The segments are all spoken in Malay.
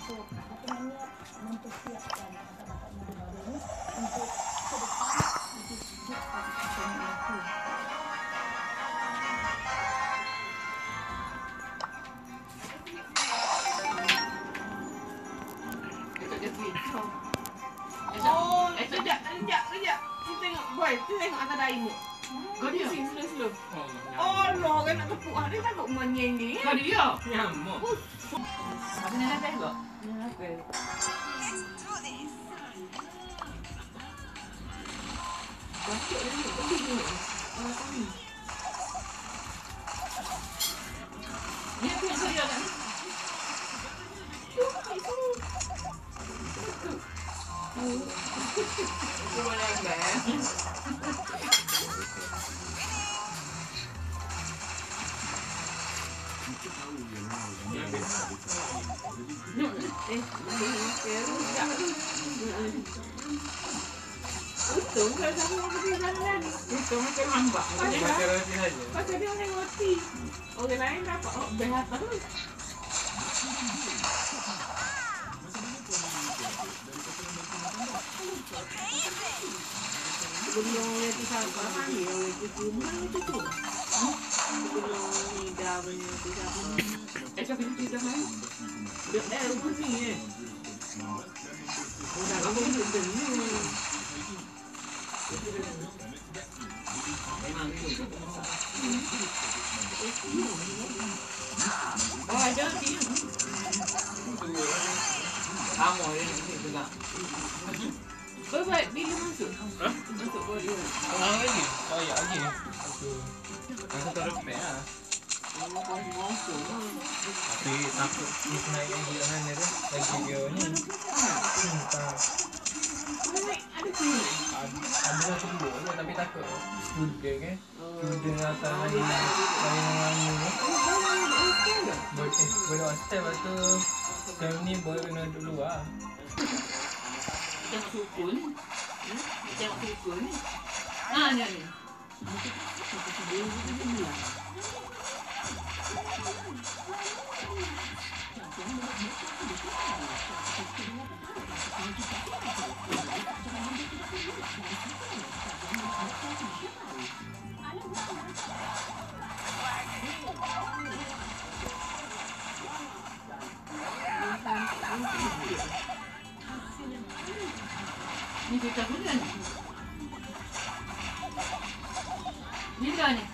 So, aku hanya mempersiapkan kata-kata baru ini untuk ke depan untuk sudut participation itu. Kita dia video. Oh, kejap. Kita tengok boy, kita tengok atas daimu. Kau dia slow. Oh, no, kan nak tepuk hari tak kau menyendi. Kau dia. Nyamuk. Apa ni nak kau? Kenapa? Masuk dia ni, pergi ni. Orang kami. Ni apa yang kau dia kan? Aku boleh ambil. Untung kalau sama orang pergi jalan. Untung macam hambak. Baca roti saja. Pasal dia orang roti. Orang lain dapat behat terus. Sebelum roti sabar panggil roti cuma itu tu. Sebelum ni dah punya roti sabar. Cakap pintu dah kan? Dia rumah ni Udah kamu pintu ni. Memang tu. Oh, ada dia. Kamu ni juga. Baik, bila masuk? Masuk body. Orang lagi? Oh ya lagi. Aku tak repair lah. Tapi takut kita naik lagi kan dia tu. Lagi dia ni. Tak. Ada sini. Ada satu dua je tapi takut. Student kan. Student atas lain ni. Boleh hostel lepas tu. Time ni boleh kena dulu lah. Tengok sukun. Tengok sukun ni. Dia ni. Ni kita guna ni. Bila ni?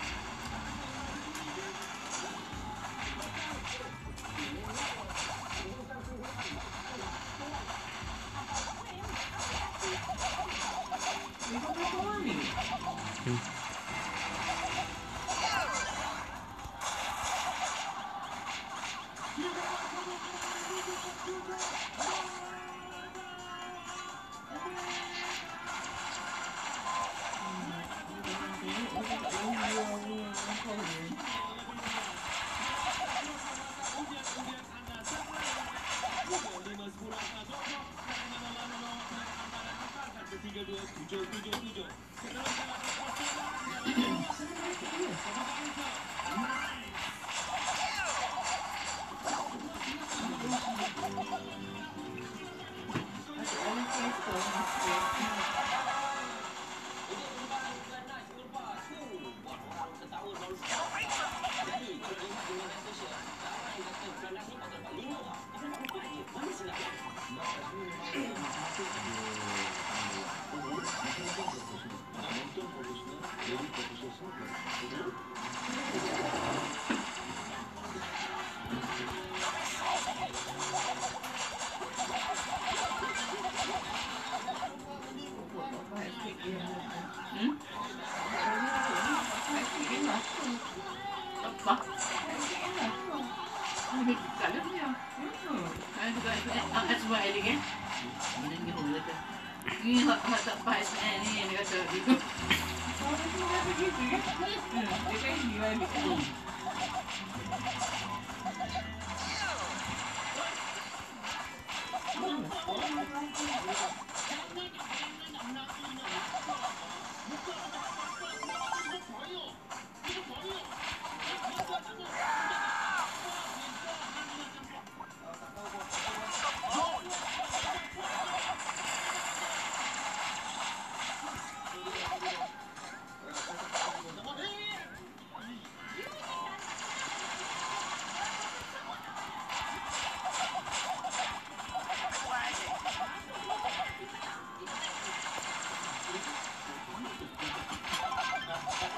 Ini hak tak pas ni dia kata gitu. Oh, dia kata gitu ya. Dia kan ini balik.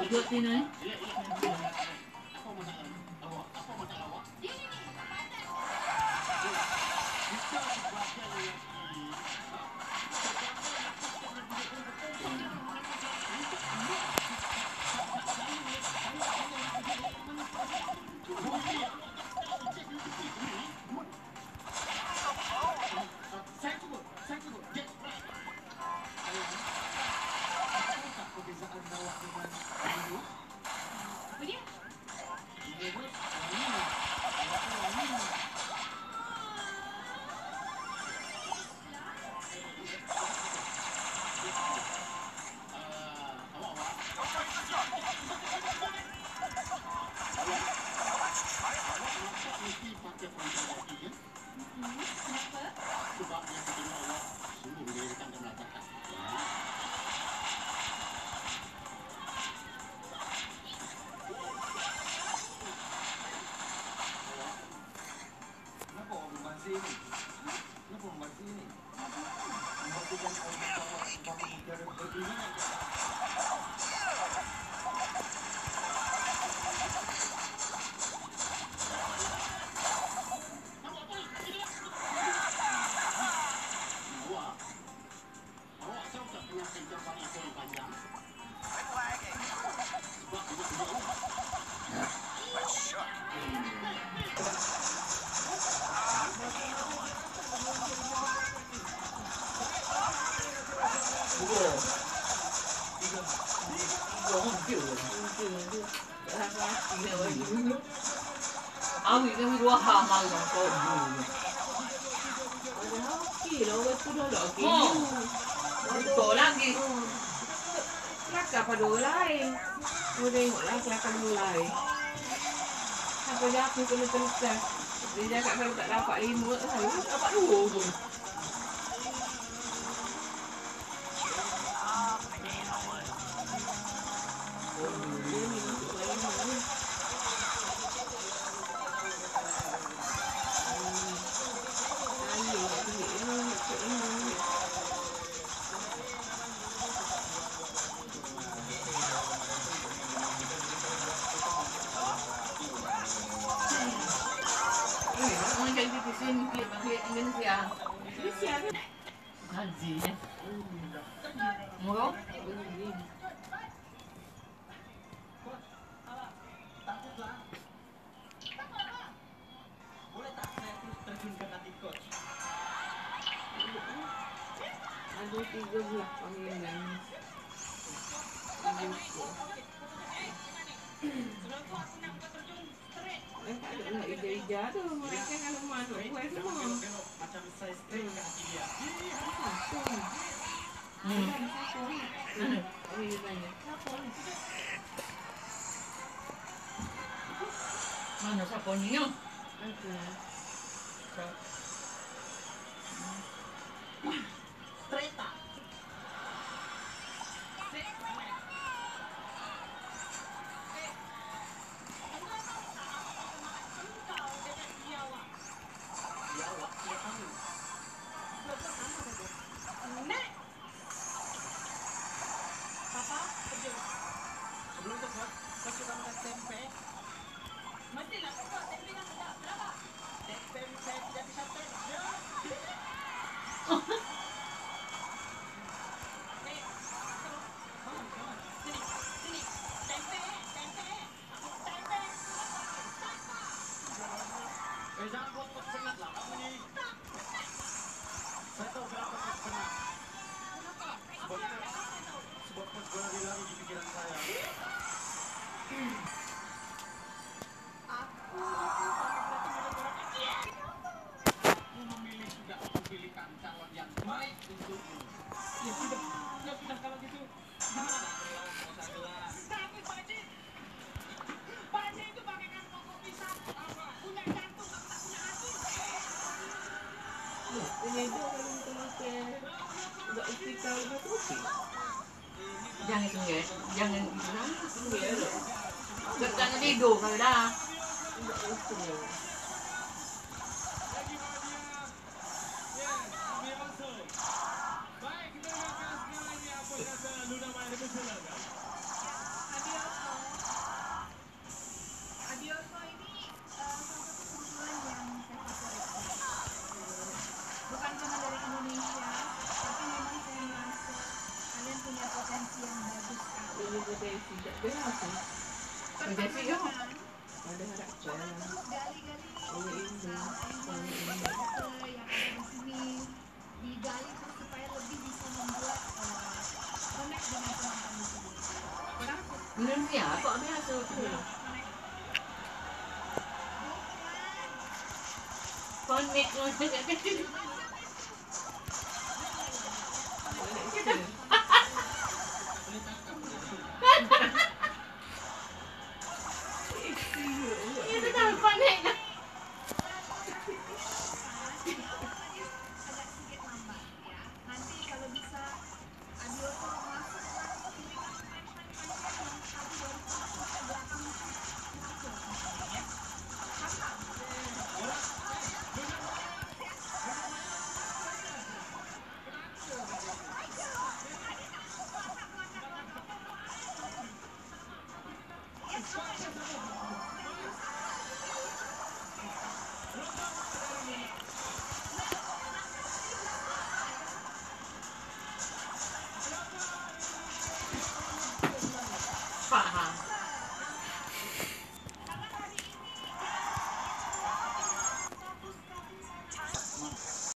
Duduk sini. Awi kami dua hal yang kau. Ada hoki lah, orang tu dah lagi. Betul lagi. Kelakar pada orang lain. Kau tengoklah kelakar orang lain. Sampai dia aku kena tersesat. Dia cakap kalau tak dapat 5, dapat 2 pun. Orang jadi di sini dia pakai Indonesia. Indonesia kan? Hazinya. Murah? Ada 13 panggilan. Tak ada nak ija-ija tu. Mereka kalau masuk buat semua. Macam saiz string kat hati dia. Ini dia tanya. Mana saponnya? Straight tak? Sebelum tu kau suka makan tempe? Mestilah kau buat tempe yang sedap. Berapa? Tempe saya tidak bisa terjun. Sini. Tempe. Jangan buat penat lah kamu ni. Saya tahu kenapa kau penat. Sebab kau berlari-lari di pikiran saya. Aku memilih sudah aku pilihkan calon yang baik untukmu. Ya sudah kalau gitu. Gimana kalau kau tak gelas? Tapi Pak Haji itu bagaikan pokok pisang. Punya jantung tak punya hati. Ini itu kalau kita makan udah istiqal udah kopi. Jangan tinggal, jangan tinggal. Jangan tidur kalau dah. Udah istiqal. Baik, kita akan sekarang ini apa kata Luna Maya dipersilakan. Tidak berapa. Kerja sih ya. Ada harap jalan. Oh ini. yang ada di sini digali terus supaya lebih bisa membuat connect dengan penonton di sini. Belum siap kok biasa tu. Connect macam kecil. Itu dah connect.